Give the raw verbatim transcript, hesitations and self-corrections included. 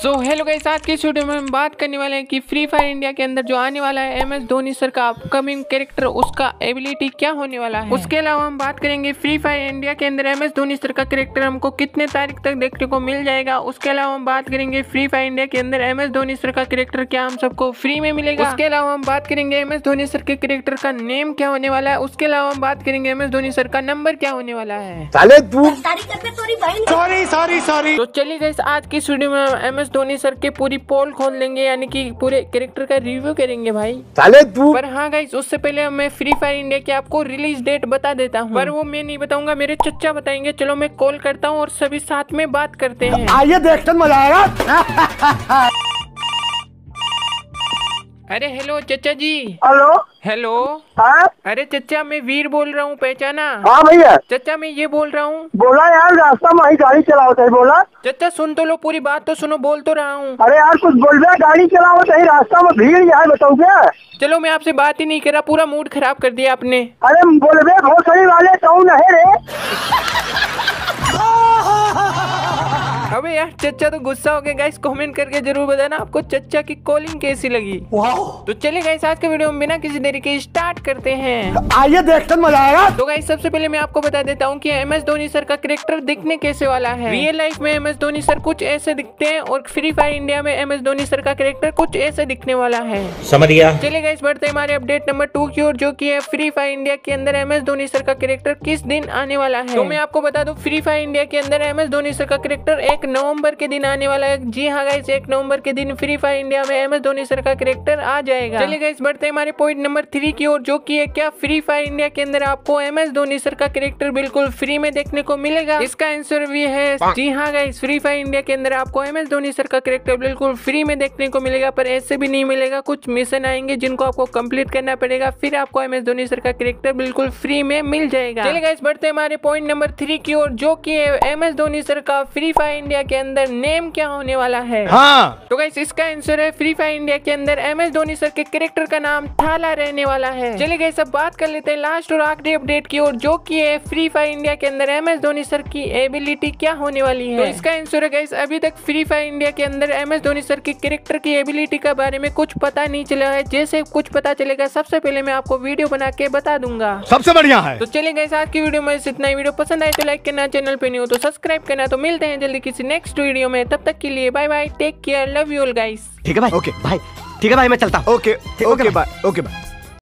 So hello guys, आज की इस वीडियो में हम बात करने वाले हैं कि फ्री फायर इंडिया के अंदर जो आने वाला है एम एस धोनी सर का अपकमिंग कैरेक्टर, उसका एबिलिटी क्या होने वाला है। उसके अलावा हम बात करेंगे फ्री फायर इंडिया के अंदर एम एस धोनी सर का कैरेक्टर हमको कितने तारीख तक देखने को मिल जाएगा। उसके अलावा हम बात करेंगे फ्री फायर इंडिया के अंदर एम एस धोनी सर का कैरेक्टर क्या हम सबको फ्री में मिलेगा। उसके अलावा हम बात करेंगे एम एस धोनी सर के कैरेक्टर का नेम क्या होने वाला है। उसके अलावा हम बात करेंगे एम एस धोनी सर का नंबर क्या होने वाला है। Sorry sorry sorry. तो चलिए गाइस, आज की इस वीडियो में एम एस धोनी सर के पूरी पोल खोल लेंगे, यानी कि पूरे कैरेक्टर का रिव्यू करेंगे भाई। साले तू। पर हाँ गाइस, उससे पहले मैं फ्री फायर इंडिया की आपको रिलीज डेट बता देता हूँ, पर वो मैं नहीं बताऊंगा, मेरे चच्चा बताएंगे। चलो मैं कॉल करता हूँ और सभी साथ में बात करते हैं। आइए देखते मजा आएगा। अरे हेलो चच्चा जी। Hello hello. हाँ अरे चच्चा, मैं वीर बोल रहा हूँ, पहचाना? हाँ भैया। चच्चा मैं ये बोल रहा हूँ। बोला यार, रास्ता में ही गाड़ी चलाओ थे। बोला चच्चा, सुन तो लो, पूरी बात तो सुनो, बोल तो रहा हूँ। अरे यार कुछ बोल रहा, गाड़ी चलाओ थे, रास्ता में भीड़ यार, बताओ क्या। चलो मैं आपसे बात ही नहीं करा, पूरा मूड खराब कर दिया आपने। अरे बोल रहे भोसड़ी वाले कौन है रे। अबे यार चच्चा तो गुस्सा हो गए। गाइस कमेंट करके जरूर बताना आपको चच्चा की कॉलिंग कैसी लगी। तो चलिए गाइस, आज के वीडियो में बिना किसी देरी के स्टार्ट करते हैं। आइए देखते मजा आएगा। तो गाइस सबसे पहले मैं आपको बता देता हूँ कि एम एस धोनी सर का कैरेक्टर दिखने कैसे वाला है। रियल लाइफ में एम एस धोनी सर कुछ ऐसे दिखते हैं और फ्री फायर इंडिया में एम एस धोनी सर का कैरेक्टर कुछ ऐसे दिखने वाला है। समझ गया। चलिए गाइस बढ़ते हैं हमारे अपडेट नंबर टू की ओर, जो की है फ्री फायर इंडिया के अंदर एम एस धोनी सर का कैरेक्टर किस दिन आने वाला है। तो मैं आपको बता दूं, फ्री फायर इंडिया के अंदर एम एस धोनी सर का कैरेक्टर एक नवंबर के दिन आने वाला है। जी हाँ गाइस, एक नवंबर के दिन फ्री फायर इंडिया में एम एस धोनी सर का कैरेक्टर आ जाएगा। चलिए गाइस बढ़ते हैं हमारे पॉइंट नंबर थ्री की ओर, जो की है क्या फ्री फायर इंडिया के अंदर आपको एम एस धोनी सर का कैरेक्टर बिल्कुल फ्री में देखने को मिलेगा। इसका आंसर भी है जी हाँ गाइस, फ्री फायर इंडिया के अंदर आपको एम एस धोनी सर का कैरेक्टर बिल्कुल फ्री में देखने को मिलेगा। पर ऐसे भी नहीं मिलेगा, कुछ मिशन आएंगे जिनको आपको कंप्लीट करना पड़ेगा, फिर आपको एम एस धोनी सर का कैरेक्टर बिल्कुल फ्री में मिल जाएगा। चलिए गाइस बढ़ते हैं हमारे पॉइंट नंबर थ्री की ओर, जो की है एम एस धोनी सर का फ्री फायर इंडिया के अंदर नेम क्या होने वाला है। हाँ। तो गाइस इसका आंसर है फ्री फायर इंडिया के अंदर एम एस धोनी सर के कैरेक्टर का नाम थाला रहने वाला है। चलिए गाइस अब बात कर लेते हैं लास्ट और आखिरी अपडेट की ओर, जो की है फ्री फायर इंडिया के अंदर एम एस धोनी सर की एबिलिटी क्या होने वाली है। तो इसका आंसर है गाइस, अभी तक फ्री फायर इंडिया के अंदर एम एस धोनी सर की कैरेक्टर की एबिलिटी के बारे में कुछ पता नहीं चला है। जैसे कुछ पता चलेगा सबसे पहले मैं आपको वीडियो बना के बता दूंगा। सबसे बढ़िया है। तो चलिए गाइस, आज की वीडियो में इतना ही। वीडियो पसंद आए तो लाइक करना, चैनल पे नहीं हो तो सब्सक्राइब करना। तो मिलते हैं जल्दी किसी नेक्स्ट वीडियो में, तब तक के लिए bye bye, take care, love you all guys. ठीक है भाई, ओके भाई, ठीक है भाई, मैं चलता हूँ। Okay okay bye, okay bye.